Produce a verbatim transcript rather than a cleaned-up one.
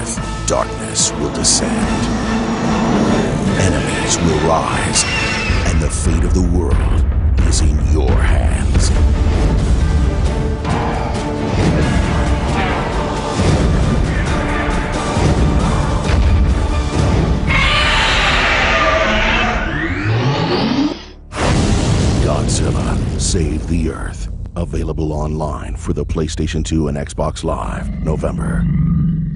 Darkness will descend. Enemies will rise. And the fate of the world is in your hands. Godzilla, Save the Earth. Available online for the PlayStation two and Xbox Live, November.